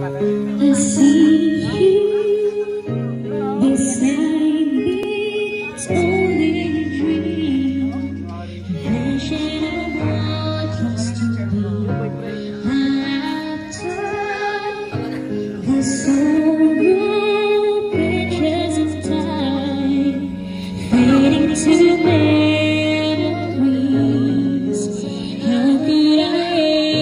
I see you beside me, it's only a dream, a vision of what used to be. After the sorrow, pictures of time fading to memories. How could I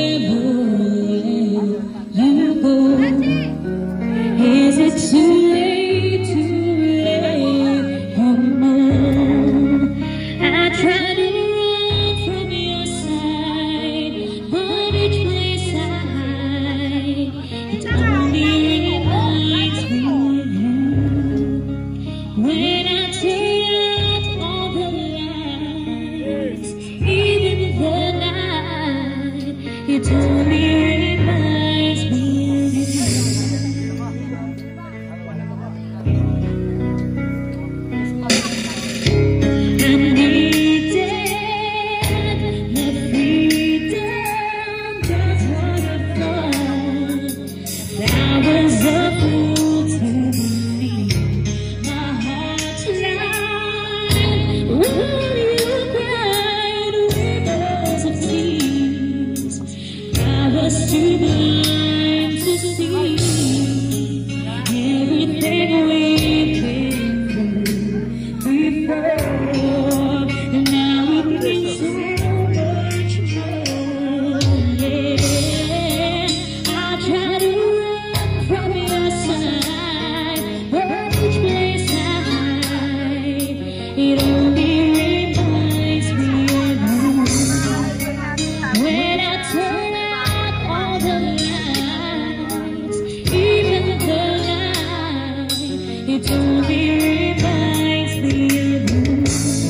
ever let you go? Is it too late to let you know? I tried to run from your side, but each place I hide, it only reminds me of you. When I turn out all the lights, even the night, it only reminds me of you. Too blind to see everything we've been through before, and now it means so much more. Yeah, I try to run from your side, but each place I hide, it only reminds me of you. When I turn the lights, even the night, it only reminds me of you.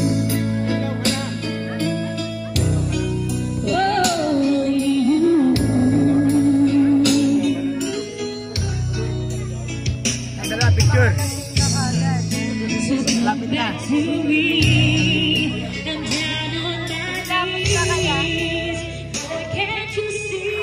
Oh, you. Adalah picture. Lapit na. Can't you see?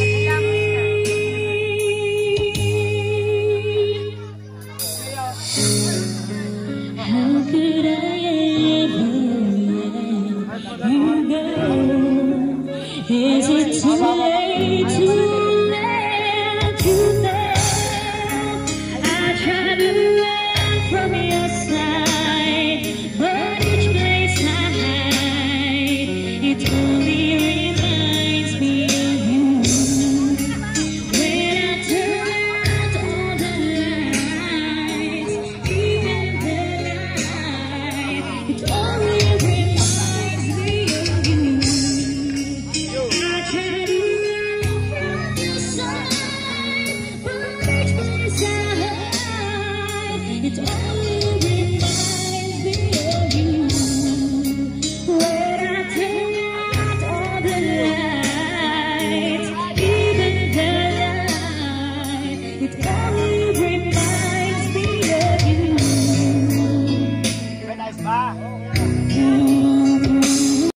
How could I ever let you go? Is it too late to let you know? I try to run from your side, but each place I hide, it only reminds me of you. When I turn out all the lights, even the night, it only reminds me of you. I try to run from your side, but each place I hide, it only